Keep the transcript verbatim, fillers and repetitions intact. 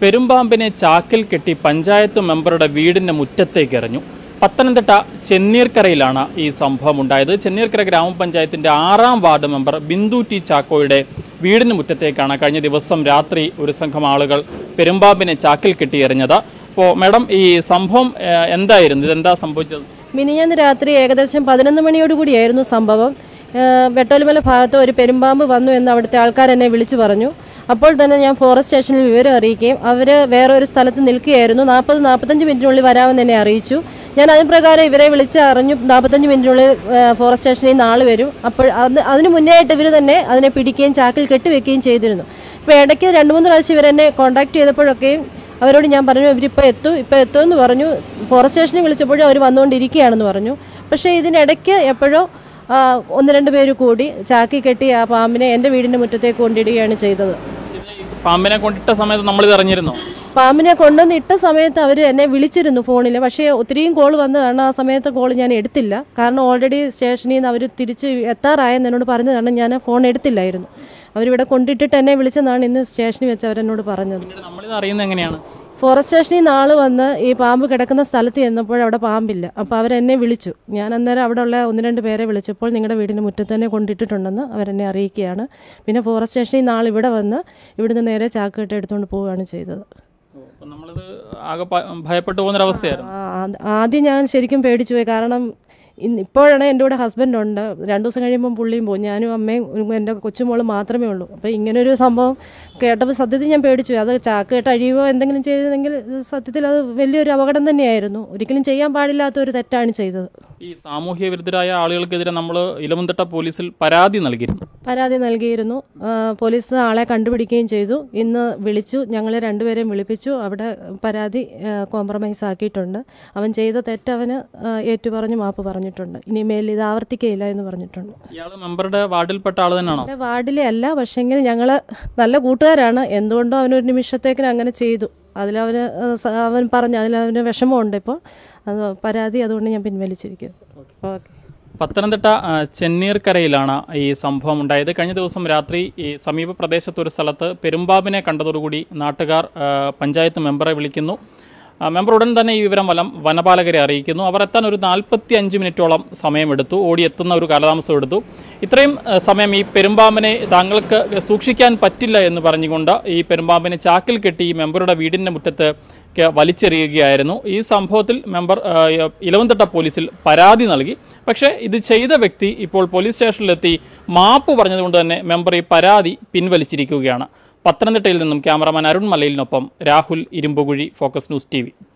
പെരുമ്പാമ്പിനെ ചാക്കിൽ കെട്ടി പഞ്ചായത്ത് മെമ്പറുടെ വീടിന്റെ മുറ്റത്തേക്ക് എറിഞ്ഞു. പത്തനംതിട്ട ചെന്നീർക്കരയിലാണ് ഈ സംഭവം ഉണ്ടായത്. ചെന്നീർക്കര ഗ്രാമപഞ്ചായത്തിന്റെ ആറാം വാർഡ് മെമ്പർ ബിന്ദു ടി ചാക്കോയുടെ വീടിന് മുറ്റത്തേക്കാണ് കഴിഞ്ഞ ദിവസം രാത്രി ഒരു സംഘം ആളുകൾ പെരുമ്പാമ്പിനെ ചാക്കിൽ കെട്ടി എറിഞ്ഞത്. അപ്പോൾ മാഡം, ഈ സംഭവം എന്തായിരുന്നു? ഇതെന്താ സംഭവിച്ചത്? മിനിഞ്ഞാന്ന് രാത്രി ഏകദേശം പതിനൊന്ന് മണിയോടുകൂടിയായിരുന്നു സംഭവം. വെട്ടോലിമല ഭാഗത്ത് ഒരു പെരുമ്പാമ്പ് വന്നു എന്ന് അവിടുത്തെ ആൾക്കാർ എന്നെ വിളിച്ചു പറഞ്ഞു. അപ്പോൾ തന്നെ ഞാൻ ഫോറസ്റ്റ് സ്റ്റേഷനിൽ വിവരം അറിയിക്കുകയും അവർ വേറെ ഒരു സ്ഥലത്ത് നിൽക്കുകയായിരുന്നു. നാൽപ്പത് നാൽപ്പത്തഞ്ച് മിനിറ്റിനുള്ളിൽ വരാമെന്ന് എന്നെ അറിയിച്ചു. ഞാൻ അതിന് പ്രകാരം ഇവരെ വിളിച്ച് അറിഞ്ഞു നാൽപ്പത്തഞ്ച് മിനിറ്റിനുള്ളിൽ ഫോറസ്റ്റ് സ്റ്റേഷനിൽ നിന്ന് ആൾ വരും. അപ്പോൾ അത് അതിന് മുന്നേ ആയിട്ട് ഇവർ തന്നെ അതിനെ പിടിക്കുകയും ചാക്കിൽ കെട്ടിവെക്കുകയും ചെയ്തിരുന്നു. ഇപ്പോൾ ഇടയ്ക്ക് രണ്ട് മൂന്ന് പ്രാവശ്യം ഇവരെന്നെ കോൺടാക്ട് ചെയ്തപ്പോഴൊക്കെയും അവരോട് ഞാൻ പറഞ്ഞു ഇവരിപ്പോൾ എത്തും ഇപ്പോൾ എത്തുമെന്ന് പറഞ്ഞു. ഫോറസ്റ്റ് സ്റ്റേഷനിൽ വിളിച്ചപ്പോഴും അവർ വന്നുകൊണ്ടിരിക്കുകയാണെന്ന് പറഞ്ഞു. പക്ഷേ ഇതിനിടയ്ക്ക് എപ്പോഴോ ഒന്ന് രണ്ട് പേര് കൂടി ചാക്കി കെട്ടി ആ പാമ്പിനെ എൻ്റെ വീടിൻ്റെ മുറ്റത്തേക്ക് കൊണ്ടിടുകയാണ് ചെയ്തത്. പാമ്പിനെ കൊണ്ടിട്ട സമയത്ത് നമ്മളിത് അറിഞ്ഞിരുന്നോ? പാമ്പിനെ കൊണ്ടുവന്ന് ഇട്ട സമയത്ത് അവർ എന്നെ വിളിച്ചിരുന്നു ഫോണിൽ. പക്ഷേ ഒത്തിരിയും കോൾ വന്നു. കാരണം ആ സമയത്ത് കോൾ ഞാൻ എടുത്തില്ല. കാരണം ഓൾറെഡി സ്റ്റേഷനിൽ നിന്ന് അവർ തിരിച്ച് എത്താറായെന്ന് എന്നോട് പറഞ്ഞു. കാരണം ഞാൻ ഫോൺ എടുത്തില്ലായിരുന്നു. അവരിവിടെ കൊണ്ടിട്ടിട്ട് എന്നെ വിളിച്ചെന്നാണ് ഇന്ന് സ്റ്റേഷനിൽ വെച്ച് അവരെന്നോട് പറഞ്ഞത്. നമ്മളിത് അറിയുന്നത് എങ്ങനെയാണ്? ഫോറസ്റ്റ് സ്റ്റേഷനിൽ നിന്ന് ആൾ വന്ന് ഈ പാമ്പ് കിടക്കുന്ന സ്ഥലത്ത് ചെന്നപ്പോൾ അവിടെ പാമ്പില്ല. അപ്പോൾ അവരെന്നെ വിളിച്ചു. ഞാൻ അന്നേരം അവിടെ ഉള്ള ഒന്ന് രണ്ട് പേരെ വിളിച്ചപ്പോൾ നിങ്ങളുടെ വീടിൻ്റെ മുറ്റത്ത് തന്നെ കൊണ്ടിട്ടിട്ടുണ്ടെന്ന് അവരെന്നെ അറിയിക്കുകയാണ്. പിന്നെ ഫോറസ്റ്റ് സ്റ്റേഷനിൽ നിന്ന് ആൾ ഇവിടെ വന്ന് ഇവിടുന്ന് നേരെ ചാക്ക് കെട്ടി എടുത്തുകൊണ്ട് പോവുകയാണ് ചെയ്തത്. നമ്മളിത് ആകെ ഭയപ്പെട്ടു പോകുന്നൊരവസ്ഥയായിരുന്നു. ആദ്യം ഞാൻ ശരിക്കും പേടിച്ചു പോയി. കാരണം ഇപ്പോഴാണ് എൻ്റെ കൂടെ ഹസ്ബൻഡ് ഉണ്ട്. രണ്ട് ദിവസം കഴിയുമ്പം പുള്ളിയും പോകും. ഞാനും അമ്മയും എൻ്റെ കൊച്ചുമോളും മാത്രമേ ഉള്ളൂ. അപ്പോൾ ഇങ്ങനൊരു സംഭവം കേട്ടപ്പോൾ സത്യത്തിൽ ഞാൻ പേടിച്ചു. അത് ചാക്ക് കെട്ട് അഴിയുമോ എന്തെങ്കിലും ചെയ്തതെങ്കിൽ സത്യത്തിൽ അത് വലിയൊരു അപകടം തന്നെയായിരുന്നു. ഒരിക്കലും ചെയ്യാൻ പാടില്ലാത്ത ഒരു തെറ്റാണ് ചെയ്തത്. ഈ സാമൂഹ്യ വിരുദ്ധരായ ആളുകൾക്കെതിരെ നമ്മൾ ഇലവുംതിട്ട പോലീസിൽ പരാതി നൽകിയിരുന്നു പരാതി നൽകിയിരുന്നു പോലീസ് ആളെ കണ്ടുപിടിക്കുകയും ചെയ്തു. ഇന്ന് വിളിച്ചു, ഞങ്ങളെ രണ്ടുപേരെയും വിളിപ്പിച്ചു. അവിടെ പരാതി കോംപ്രമൈസ് ആക്കിയിട്ടുണ്ട്. അവൻ ചെയ്ത തെറ്റ് അവന് ഏറ്റുപറഞ്ഞ് മാപ്പ് പറഞ്ഞിട്ടുണ്ട്. ഇനിമേൽ ഇത് ആവർത്തിക്കുകയില്ല എന്ന് പറഞ്ഞിട്ടുണ്ട്. ഇയാൾ മെമ്പറുടെ വാർഡിൽപ്പെട്ട ആൾ തന്നെയാണോ? എൻ്റെ വാർഡിലെ അല്ല, പക്ഷെങ്കിൽ ഞങ്ങൾ നല്ല കൂട്ടുകാരാണ്. എന്തുകൊണ്ടോ അവനൊരു നിമിഷത്തേക്കിന് അങ്ങനെ ചെയ്തു. അതിലവന് അവൻ പറഞ്ഞു അതിലവന് വിഷമമുണ്ട്. ഇപ്പോൾ അത് പരാതി അതുകൊണ്ട് ഞാൻ പിൻവലിച്ചിരിക്കുന്നു. ഓക്കെ. പത്തനംതിട്ട ചെന്നീർക്കരയിലാണ് ഈ സംഭവം ഉണ്ടായത്. കഴിഞ്ഞ ദിവസം രാത്രി ഈ സമീപ പ്രദേശത്തൊരു സ്ഥലത്ത് പെരുമ്പാമ്പിനെ കണ്ടതോടുകൂടി നാട്ടുകാർ പഞ്ചായത്ത് മെമ്പറെ വിളിക്കുന്നു. മെമ്പർ ഉടൻ തന്നെ ഈ വിവരം വലം വനപാലകരെ അറിയിക്കുന്നു. അവർ എത്താൻ ഒരു നാൽപ്പത്തി അഞ്ച് മിനിറ്റോളം സമയമെടുത്തു. ഓടിയെത്തുന്ന ഒരു കാലതാമസം എടുത്തു. ഇത്രയും സമയം ഈ പെരുമ്പാമ്പിനെ താങ്കൾക്ക് സൂക്ഷിക്കാൻ പറ്റില്ല എന്ന് പറഞ്ഞുകൊണ്ട് ഈ പെരുമ്പാമ്പിനെ ചാക്കിൽ കെട്ടി ഈ മെമ്പറുടെ വീടിൻ്റെ മുറ്റത്ത് വലിച്ചെറിയുകയായിരുന്നു. ഈ സംഭവത്തിൽ മെമ്പർ ഇലവുംതിട്ട പോലീസിൽ പരാതി നൽകി. പക്ഷേ ഇത് ചെയ്ത വ്യക്തി ഇപ്പോൾ പോലീസ് സ്റ്റേഷനിലെത്തി മാപ്പ് പറഞ്ഞതുകൊണ്ട് തന്നെ മെമ്പർ ഈ പരാതി പിൻവലിച്ചിരിക്കുകയാണ്. പത്തനംതിട്ടയിൽ നിന്നും ക്യാമറമാൻ അരുൺ മലയിലിനൊപ്പം Rahul Irumbukuzhi, focus news T V.